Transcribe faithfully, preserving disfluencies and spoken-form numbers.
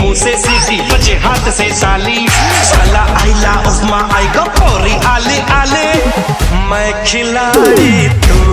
मुंह से सीटी बजे हाथ से साली साला आइला उस्मा आएगा पौरी आले आले मैं खिलाड़ी।